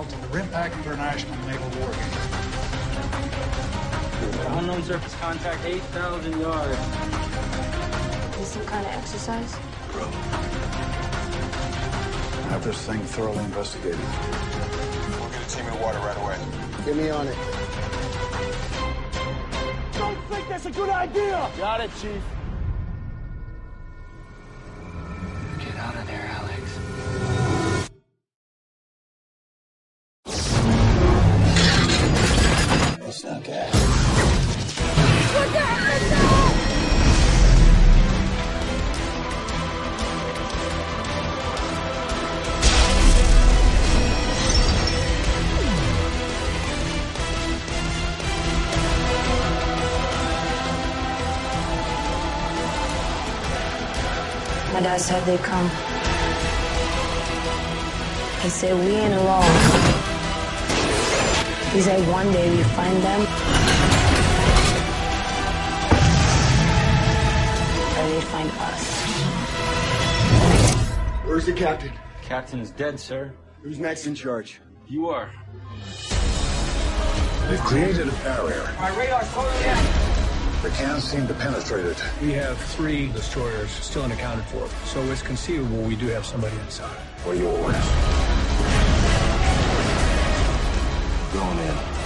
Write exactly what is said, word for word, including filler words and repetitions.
file to the Rimpak International Naval War Game. Unknown surface contact, eight thousand yards. Is this some kind of exercise? Bro. Have this thing thoroughly investigated. We'll get a team in water right away. Get me on it. Don't think that's a good idea! Got it, Chief. Get out of there, Alex. It's not gas. Look out! My dad said they'd come. He said we ain't alone. He said one day we find them. Or they find us. Where's the captain? Captain is dead, sir. Who's next in charge? You are. They've created a barrier. My radar's totally active. They can't seem to penetrate it. We have three destroyers still unaccounted for, so it's conceivable we do have somebody inside. What are your orders? Going in.